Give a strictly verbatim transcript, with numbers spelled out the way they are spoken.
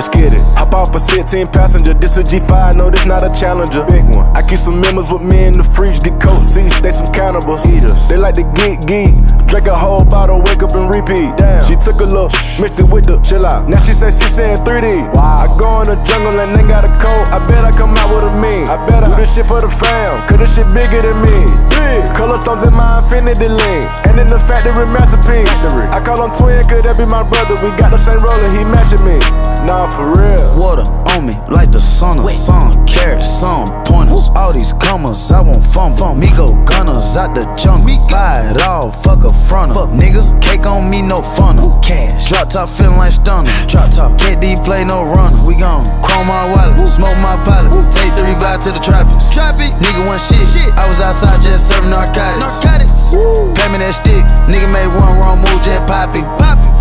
let's get it. Hop off a sixteen passenger, this a G five, no, this not a Challenger. Big one. I keep some members with me in the fridge, get coat seats, they some cannibals. Eaters. They like to geek, geek, drink a whole bottle, wake up and repeat. Damn. She took a look, mixed it with the chill out. Now she say she saying three D. Wow. I go in the jungle and they got a coat, I bet I come out with a mean. I bet I do this shit for the fam, cause this shit bigger than me. Big. Color stones in my infinity lane, and in the factory masterpiece. Factory. I call him twin, could that be my brother? We got the same roller, he matching me. Nah, for real. Water on me like the sauna. Some carrots, some pointers. All these commas, I want fun. fun. Me go gunners out the jungle. Buy it all, fuck a fronter. Fuck nigga, cake on me, no funnel. Cash. Drop top feeling like stunner. Drop top. K D play no runner. We gon' chrome my wallet, smoke my pilot. Take three vibe to the tropics. Trappy. Nigga one shit. shit. I was outside just serving narcotics. Narcotics. Woo. Pay me that stick. Nigga made one wrong move, just poppy. Poppy.